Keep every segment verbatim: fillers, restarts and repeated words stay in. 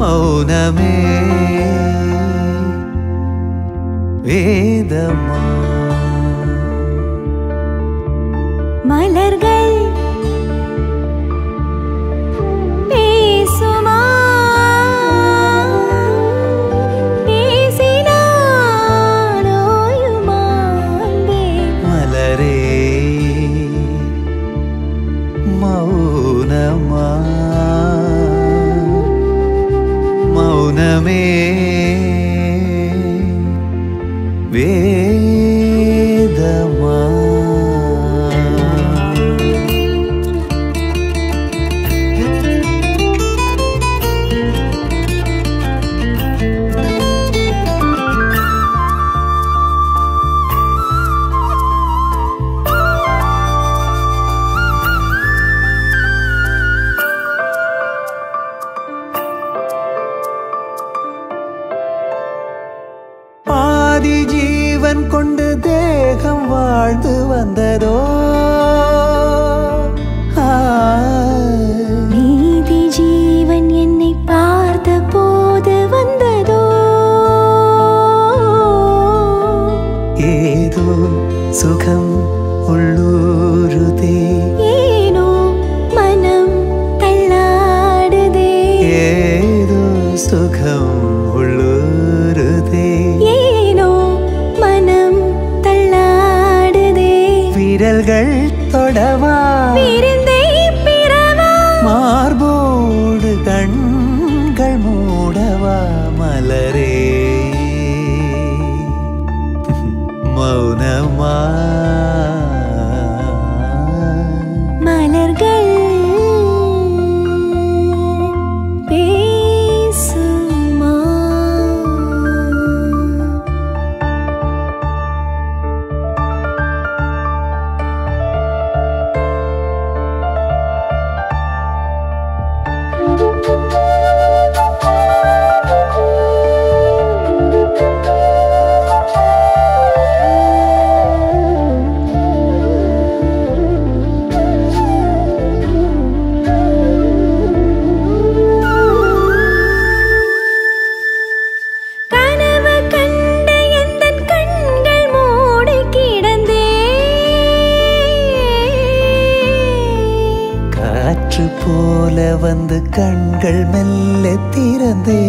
மௌனமே வேதமா மலர்கள் பேசுமா பேசினானோயுமா மலரே மௌனமா மௌனமே வேதமா ஆதி ஜீவன் கொண்டு தேகம் வாழ்ந்து வந்ததோ நீதி ஜீவன் என்னை பார்த்த போது வந்ததோ ஏதோ சுகம் உள்ளூருதே ஏனோ மனம் தள்ளாடுதே ஏதோ சுகம் உள்ளூருதே ஏனோ மனம் தள்ளாடுதே விரல்கள் தொடவா விருந்தை பிறவா மார்போடு கண்கள் மூடவா மலரே மௌனமா மலர்கள் பேசுமா கனவு கண்ட எந்தன் கண்கள் மூடி கிடந்தே காற்று போல வந்து கண்கள் மெல்ல திறந்தே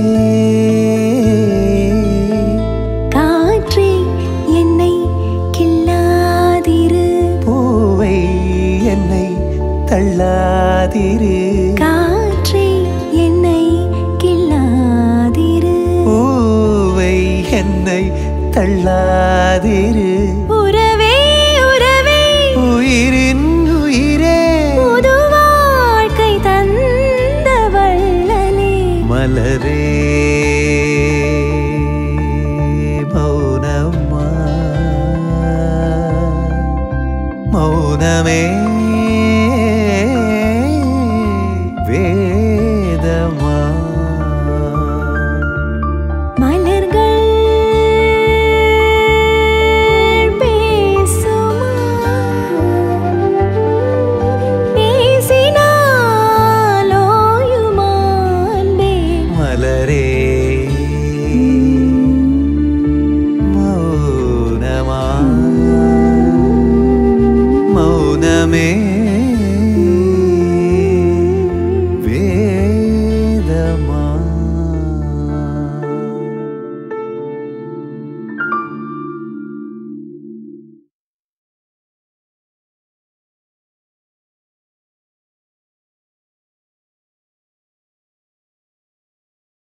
காற்றே என்னை கில்லாதிரு பூவை என்னை தள்ளாதிரு காற்றே என்னை கில்லாதிரு பூவை என்னை தள்ளாதிரு உறவே உறவே உயிரின் உயிரே புது வாழ்க்கை தந்த வள்ளலே மலரே மௌனமா மௌனமே